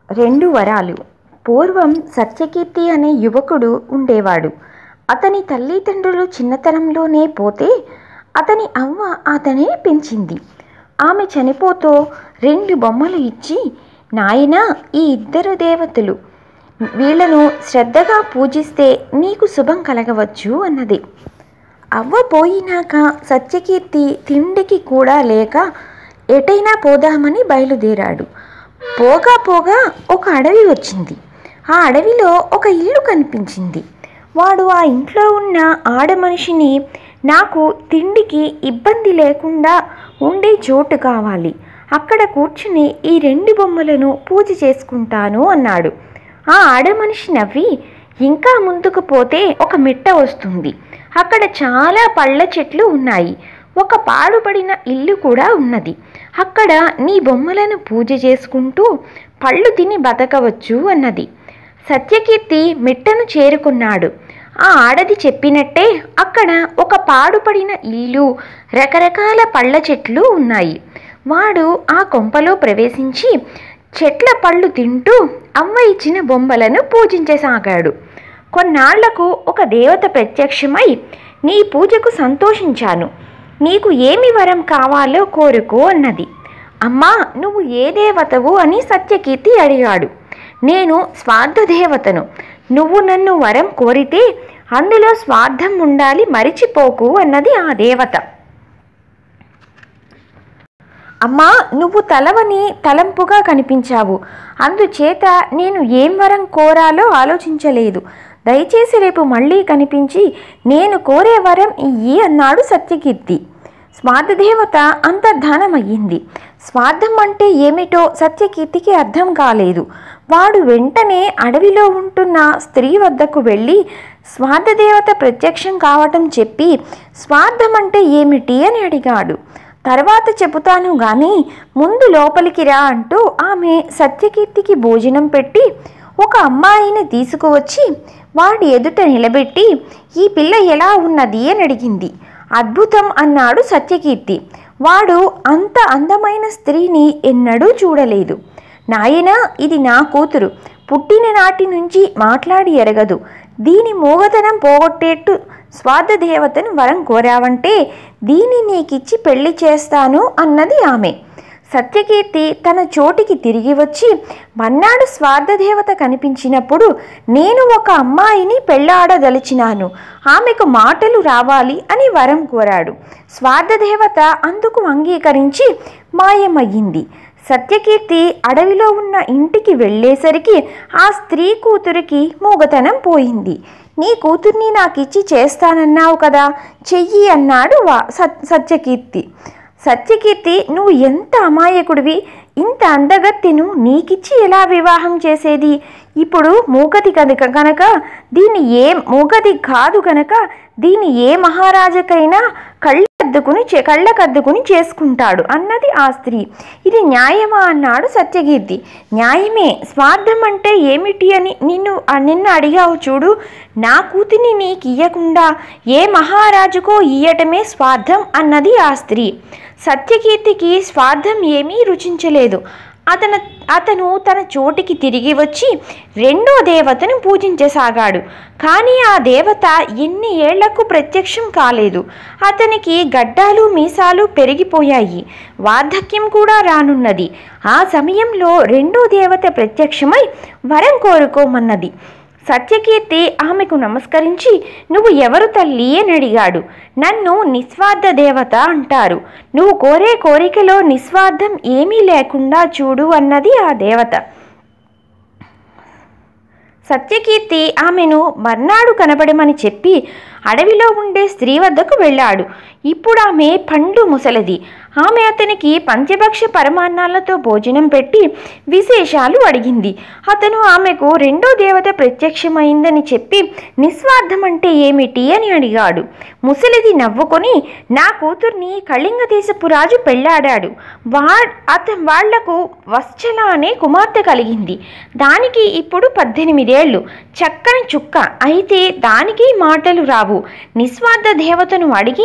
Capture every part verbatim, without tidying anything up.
రెండు వరాలు. పూర్వం సత్యకీర్తి అనే యువకుడు ఉండేవాడు. అతని తల్లిదండ్రులు చిన్నతనంలోనే పోతే అతని అవ్వ అతనిని పెంచింది. ఆమె చనిపోతూ రెండు బొమ్మలు ఇచ్చి, నాయనా, ఈ ఇద్దరు దేవతలు, వీళ్లను శ్రద్ధగా పూజిస్తే నీకు శుభం కలగవచ్చు అన్నది. అవ్వ పోయినాక సత్యకీర్తి తిండికి కూడా లేక ఎటైనా పోదామని బయలుదేరాడు. పోగా పోగా ఒక అడవి వచ్చింది. ఆ అడవిలో ఒక ఇల్లు కనిపించింది. వాడు ఆ ఇంట్లో ఉన్న ఆడమనిషిని, నాకు తిండికి ఇబ్బంది లేకుండా ఉండే చోటు కావాలి, అక్కడ కూర్చుని ఈ రెండు బొమ్మలను పూజ చేసుకుంటాను అన్నాడు. ఆ ఆడమనిషి నవ్వి, ఇంకా ముందుకు పోతే ఒక మిట్ట వస్తుంది, అక్కడ చాలా పళ్ళ చెట్లు ఉన్నాయి, ఒక పాడుపడిన ఇల్లు కూడా ఉన్నది, అక్కడ నీ బొమ్మలను పూజ చేసుకుంటూ పళ్ళు తిని బతకవచ్చు అన్నది. సత్యకీర్తి మిట్టను చేరుకున్నాడు. ఆ ఆడది చెప్పినట్టే అక్కడ ఒక పాడుపడిన ఇల్లు, రకరకాల పళ్ళ చెట్లు ఉన్నాయి. వాడు ఆ కొంపలో ప్రవేశించి చెట్ల పళ్ళు తింటూ అవ్వ ఇచ్చిన బొమ్మలను పూజించసాగాడు. కొన్నాళ్లకు ఒక దేవత ప్రత్యక్షమై, నీ పూజకు సంతోషించాను, నీకు ఏమి వరం కావాలో కోరుకో అన్నది. అమ్మా, నువ్వు ఏ దేవతవు అని సత్యకీర్తి అడిగాడు. నేను స్వార్థ దేవతను. నువ్వు నన్ను వరం కోరితే అందులో స్వార్థం ఉండాలి, మరిచిపోకు అన్నది ఆ దేవత. అమ్మా, నువ్వు తలవని తలంపుగా కనిపించావు, అందుచేత నేను ఏం వరం కోరాలో ఆలోచించలేదు. దయచేసి రేపు మళ్ళీ కనిపించి నేను కోరే వరం ఇయ్యి అన్నాడు సత్యకీర్తి. స్వార్థదేవత అంతర్ధానమయ్యింది. స్వార్థం అంటే ఏమిటో సత్యకీర్తికి అర్థం కాలేదు. వాడు వెంటనే అడవిలో ఉంటున్న స్త్రీ వద్దకు వెళ్ళి స్వార్థదేవత ప్రత్యక్షం కావటం చెప్పి, స్వార్థం అంటే ఏమిటి అని అడిగాడు. తర్వాత చెబుతాను గాని ముందు లోపలికి రా అంటూ ఆమె సత్యకీర్తికి భోజనం పెట్టి ఒక అమ్మాయిని తీసుకువచ్చి వాడి ఎదుట నిలబెట్టి, ఈ పిల్ల ఎలా ఉన్నది అని అడిగింది. అద్భుతం అన్నాడు సత్యకీర్తి. వాడు అంత అందమైన స్త్రీని ఎన్నడూ చూడలేదు. నాయనా, ఇది నా కూతురు, పుట్టిన నాటి నుంచి మాట్లాడి ఎరగదు, దీని మూగతనం పోగొట్టేట్టు స్వార్థదేవతను వరం కోరావంటే దీన్ని నీకిచ్చి పెళ్లి చేస్తాను అన్నది ఆమె. సత్యకీర్తి తన చోటికి తిరిగి వచ్చి, మన్నాడు స్వార్థదేవత కనిపించినప్పుడు నేను ఒక అమ్మాయిని పెళ్లాడదలిచినాను, ఆమెకు మాటలు రావాలి అని వరం కోరాడు. స్వార్థదేవత అందుకు అంగీకరించి మాయమయ్యింది. సత్యకీర్తి అడవిలో ఉన్న ఇంటికి వెళ్ళేసరికి ఆ స్త్రీ కూతురికి మూగతనం పోయింది. నీ కూతుర్ని నాకిచ్చి చేస్తానన్నావు కదా, చెయ్యి అన్నాడు వా సత్యకీర్తి. సత్యకీర్తి, నువ్వు ఎంత అమాయకుడివి, ఇంత అందగత్తెను నీకిచ్చి ఎలా వివాహం చేసేది? ఇప్పుడు మూగది కనుక కనుక దీన్ని ఏ మూగది కాదు కనుక దీన్ని ఏ మహారాజకైనా కళ్ళకద్దుకుని కళ్ళకద్దుకుని చేసుకుంటాడు అన్నది ఆ స్త్రీ. ఇది న్యాయమా అన్నాడు సత్యకీర్తి. న్యాయమే, స్వార్థం అంటే ఏమిటి అని నిన్ను నిన్ను అడిగావు చూడు, నా కూతుని నీకు ఇయ్యకుండా ఏ మహారాజుకో ఇయ్యటమే స్వార్థం అన్నది ఆ స్త్రీ. సత్యకీర్తికి స్వార్థం ఏమీ రుచించలేదు. అతను అతను తన చోటికి తిరిగి వచ్చి రెండో దేవతను పూజించసాగాడు. కానీ ఆ దేవత ఎన్ని ఏళ్లకు ప్రత్యక్షం కాలేదు. అతనికి గడ్డాలు మీసాలు పెరిగిపోయాయి, వార్ధక్యం కూడా రానున్నది. ఆ సమయంలో రెండో దేవత ప్రత్యక్షమై వరం కోరుకోమన్నది. సత్యకీర్తి ఆమెకు నమస్కరించి, నువ్వు ఎవరు తల్లి అని అడిగాడు. నన్ను నిస్వార్థ దేవత అంటారు, నువ్వు కోరే కోరికలో నిస్వార్థం ఏమీ లేకుండా చూడు అన్నది ఆ దేవత. సత్యకీర్తి ఆమెను మర్నాడు కనబడమని చెప్పి అడవిలో ఉండే స్త్రీ వద్దకు వెళ్ళాడు. ఇప్పుడు ఆమె పండు ముసలది. ఆమె అతనికి పంచభక్ష పరమాన్నాలతో భోజనం పెట్టి విశేషాలు అడిగింది. అతను ఆమెకు రెండో దేవత ప్రత్యక్షమైందని చెప్పి నిస్వార్థం అంటే ఏమిటి అని అడిగాడు. ముసలిది నవ్వుకొని, నా కూతుర్ని కళింగ దేశపు రాజు పెళ్ళాడాడు. వా అత వాళ్లకు వత్సల అనే కుమార్తె కలిగింది. దానికి ఇప్పుడు పద్దెనిమిదేళ్లు, చక్కని చుక్క, అయితే దానికి మాటలు రావు. నిస్వార్థ దేవతను అడిగి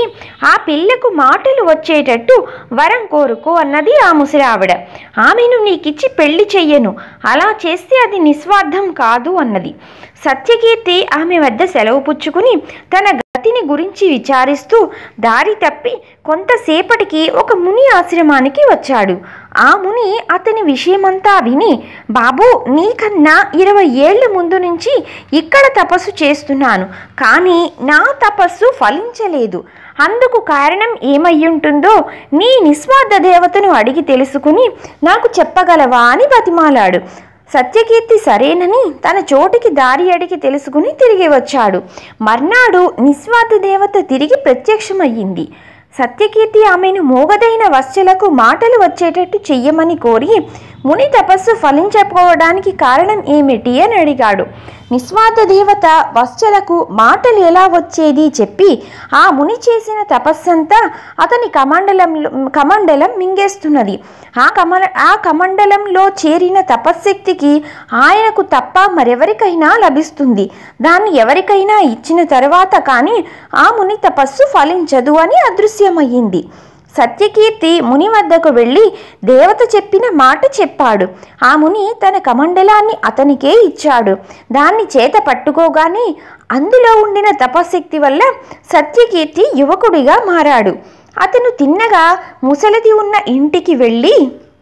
ఆ పిల్లకు మాటలు వచ్చేటట్టు వరం కోరుకో అన్నది ఆ ముసలావిడ. ఆమెను నీకిచ్చి పెళ్లి చెయ్యను, అలా చేస్తే అది నిస్వార్థం కాదు అన్నది. సత్యకీర్తి ఆమె వద్ద సెలవు పుచ్చుకుని తన గతిని గురించి విచారిస్తూ దారి తప్పి కొంతసేపటికి ఒక ముని ఆశ్రమానికి వచ్చాడు. ఆ ముని అతని విషయమంతా విని, బాబు, నీకన్నా ఇరవై ఏళ్ల ముందు నుంచి ఇక్కడ తపస్సు చేస్తున్నాను, కానీ నా తపస్సు ఫలించలేదు. అందుకు కారణం ఏమయ్యుంటుందో నీ నిస్వార్థ దేవతను అడిగి తెలుసుకుని నాకు చెప్పగలవా అని బతిమాలాడు. సత్యకీర్తి సరేనని తన చోటికి దారి అడిగి తెలుసుకుని తిరిగి వచ్చాడు. మర్నాడు నిస్వార్థ దేవత తిరిగి ప్రత్యక్షమయ్యింది. సత్యకీర్తి ఆమెను మోగదైన వశ్యలకు మాటలు వచ్చేటట్టు చెయ్యమని కోరి ముని తపస్సు ఫలించకపోవడానికి కారణం ఏమిటి అని అడిగాడు. నిస్వార్థ దేవత వశ్యలకు మాటలు ఎలా వచ్చేది చెప్పి ఆ ముని చేసిన తపస్సంతా అతని కమండలంలో కమండలం మింగేస్తున్నది. ఆ కమ ఆ కమండలంలో చేరిన తపశ్శక్తికి ఆయనకు తప్ప మరెవరికైనా లభిస్తుంది. దాన్ని ఎవరికైనా ఇచ్చిన తరువాత కానీ ఆ ముని తపస్సు ఫలించదు అని అదృశ్యమయ్యింది. సత్యకీర్తి ముని వద్దకు వెళ్ళి దేవత చెప్పిన మాట చెప్పాడు. ఆ ముని తన కమండలాన్ని అతనికే ఇచ్చాడు. దాన్ని చేత పట్టుకోగానే అందులో ఉండిన తపశక్తి వల్ల సత్యకీర్తి యువకుడిగా మారాడు. అతను తిన్నగా ముసలిది ఉన్న ఇంటికి వెళ్ళి,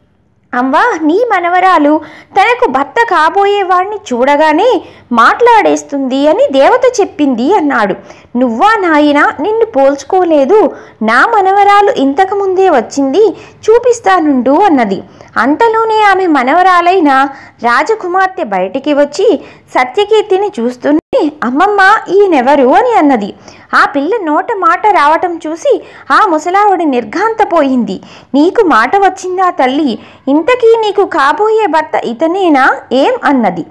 అవ్వా, నీ మనవరాలు తనకు భర్త కాబోయేవాణ్ణి చూడగానే మాట్లాడేస్తుంది అని దేవత చెప్పింది అన్నాడు. నువ్వా నాయనా, నిన్ను పోల్చుకోలేదు. నా మనవరాలు ఇంతకుముందే వచ్చింది, చూపిస్తానుండు అన్నది. అంతలోనే ఆమె మనవరాలైన రాజకుమార్తె బయటికి వచ్చి సత్యకీర్తిని చూస్తూనే, అమ్మమ్మ, ఈయనెవరు అని అన్నది. ఆ పిల్ల నోట మాట రావటం చూసి ఆ ముసలావిడ నిర్ఘాంతపోయింది. నీకు మాట వచ్చిందా తల్లి? ఇంతకీ నీకు కాబోయే భర్త ఇతనేనా ఏం అన్నది.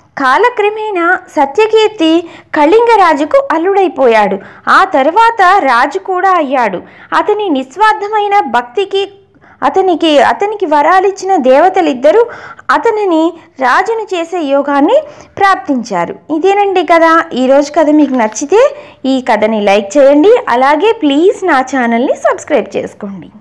కాలక్రమేణా సత్యకీర్తి కళింగరాజుకు అల్లుడైపోయాడు. ఆ తర్వాత రాజు కూడా అయ్యాడు. అతని నిస్వార్థమైన భక్తికి అతనికి అతనికి వరాలిచ్చిన దేవతలిద్దరూ అతనిని రాజును చేసే యోగాన్ని ప్రాప్తించారు. ఇదేనండి కదా ఈరోజు కథ. మీకు నచ్చితే ఈ కథని లైక్ చేయండి. అలాగే ప్లీజ్ నా ఛానల్ని సబ్స్క్రైబ్ చేసుకోండి.